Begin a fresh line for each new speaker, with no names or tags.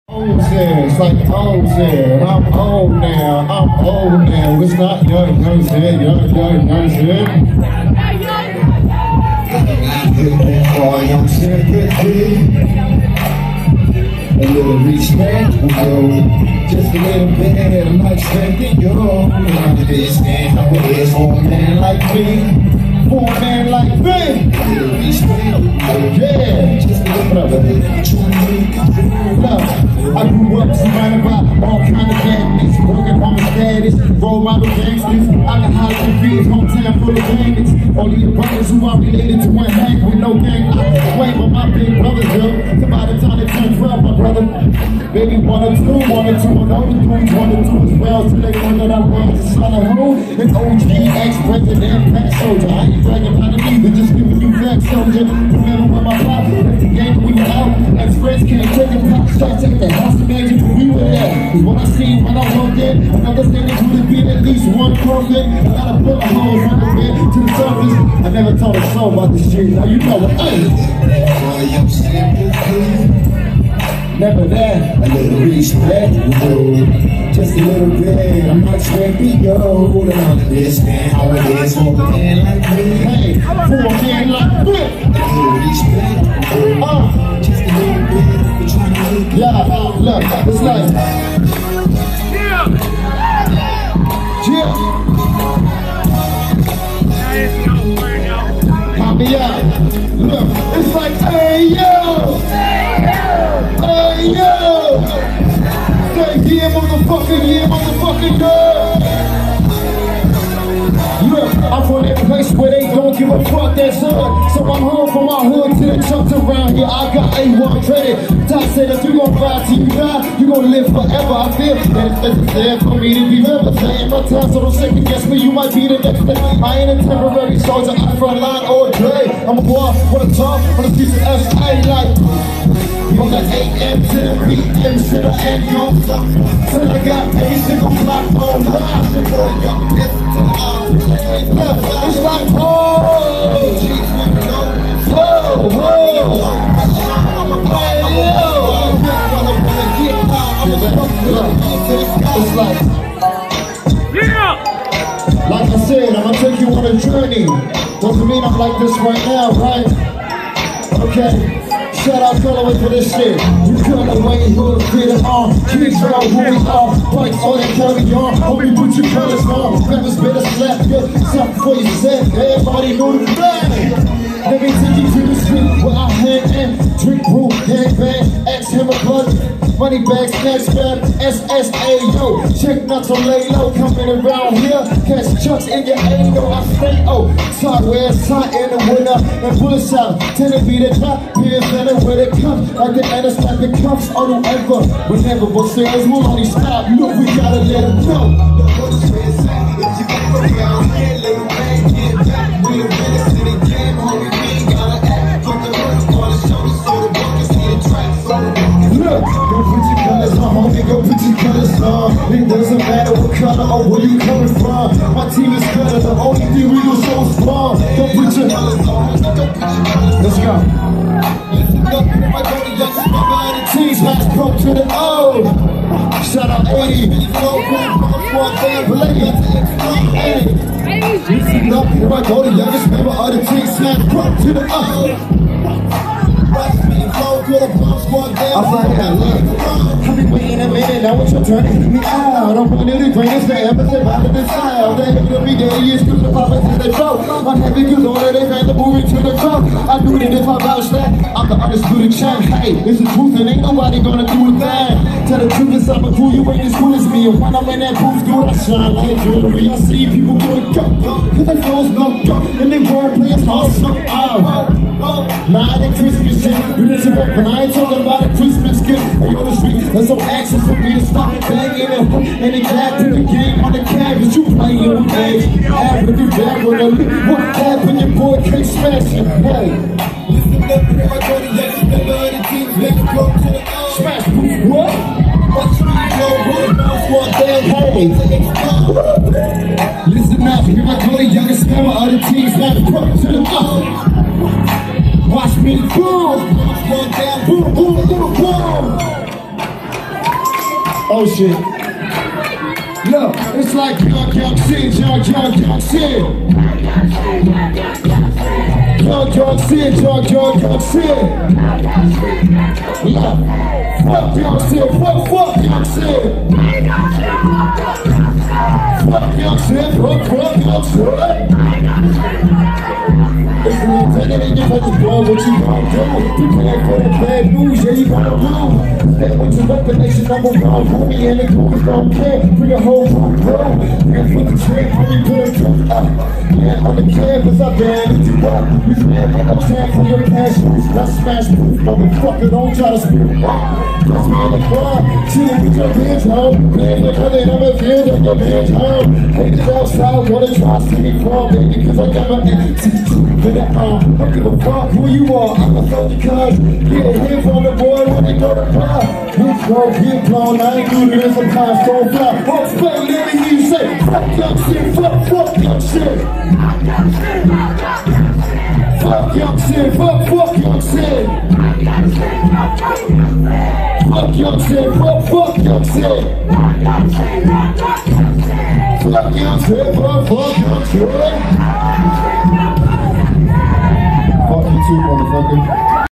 It's like old shit. I'm old now. I'm old now. It's not young shit. Young shit. For young sympathy, a little respect will go. Just a little bit. I'm not expecting you to understand how it is for a man like me. For a man like me. A little respect. Yeah. Just a little bit. Love. I grew up surrounded by all kind of gadgets, working on my status, role model gangsters, alcoholic and fees, hometown full of bandits. All these brothers who are related to one hang with no gang. I wait with my big brothers, yo. So by the time they turn 12, my brother, maybe one or two, and all the dudes, one or two as well. So they know that I was the son of who? It's OG, ex-president, black soldier. I ain't bragging about it either, just giving you black soldier. Remember when my pop left the game, we were out, ex-friends can't take a pop shot, take the house imagine we were there. Cause what I seen when I walked in, another thing that would have been at least one problem. I got a bullet hole from the bed to the surface. I never told a soul about this shit. Now you know what I never that, a little respect, yo. Just a little bit, I'm not expecting yo. Hold on to this man, how it is for a man like me. Hey, for a man like me. A little respect, yo. Just a little bit. Yeah, look, it's like yeah. Pop me out. Look, it's like hey yo, hey yo. Say yeah, motherfucking girl. Look, I'm from that place where they don't give a fuck, that's hood. So I'm home from my hood to the chunks around here. I got A1 credit. Ty said if you gon' ride till you die, you gon' live forever. I feel that it's there for me to be ever saying my time, so don't second guess me. You might be the next thing. I ain't a temporary soldier, I'm front line all day. I'm a boy with a talk on the streets of SA like from the AM to the PM to the AM. Till I got a single block on live. It's like, oh, it's like, yeah. Like I said, I'm gonna take you on a journey. Doesn't mean I'm like this right now, right? Okay. Shout out Colorway for this shit. You cut away, hood, fit it on. Kids know who we are. Bikes all that carry on. Homie, put your colors on. Rappers better slap you. Something for you said. Everybody know the plan. Let me take you to the street where I hang and drink brew, hang bang, X hammer blood, money bags, snacks grab, SSA, yo. Check not to lay low, coming around here. Catch chucks in your A, yo. I stay, sideways, tight in the winter, and bullets out. Tend to be the top, beer better where they come. Like the end of slap the cuffs, or do ever. Whenever, but sales will only stop. Look, we gotta let them know. Go put your colors on. It doesn't matter what color or where you coming from. My team is better, the only thing we do so strong. Don't put your colors on. Let's go. Teams match pro to the O. Shout out 80. Listen up, here I go, the youngest member of the team smash pro to the O. I'm like, I've been waiting a minute, now what you're turning me out. I'm running the greatest they ever said out of this style. They hate every day, it's cause the poppers in the show. I'm happy cause all of they ran the movie to the top. I do it if I vouch that I'm the undisputed champ. Hey, it's the truth and ain't nobody gonna do a thing. Tell the truth, it's I'm a fool, you ain't as cool as me. And when I'm in that booth, dude, I shine like jewelry. I see people going go, cause they flows no go. And they wordplay is awesome, nah, that Christmas shit, you didn't work, but I ain't talking about a Christmas gift. Hey, on the street, there's some action for me to stop banging and they glad to the game on the canvas. You playing with age, average, you back with a what happened, your boy can't smash it. Hey, listen up, if I go to next member of the team, let's go to the smash proof, what? What's me, no, what? Squad down, hey. Listen up, here I go, the youngest member of the team, smash proof to the watch me boom, one down, boom, boom, boom, boom. Oh shit. Look, it's like Young Sid, Young Sid. Young Sid, Young Sid. Look, fuck Young Sid, fuck Young Sid. Fuck Young Sid, fuck Young Sid. It's a lieutenant and you're just doing what you gon' do. Prepare for the bad news, yeah, you gotta lose. Step with your recognition, number one, homie, and the goons don't care. Bring a whole group, bro. Hands with the trick, homie, put a truck up. Yeah, on the campus, I banned it, you up. You stand in a tank for your passion. That's smash proof, motherfucker, don't try to speak. That's me in the car, chillin' with your bitch home. Playing like how they never feel on your bitch home. Hate it outside, wanna try to see me fall, baby, cause I got my attitude. I don't give a fuck who you are, I'm a soldier cuz. Get a hit from the boy when they go to bar. Bitch gon' get blown, I ain't do this, I'm high, so fly. Oh, spell, let me hear you say, fuck young shit, fuck young shit. Fuck young shit, fuck young shit. Fuck young shit, fuck young shit. Fuck young shit, fuck young shit. Fuck you too, motherfucker.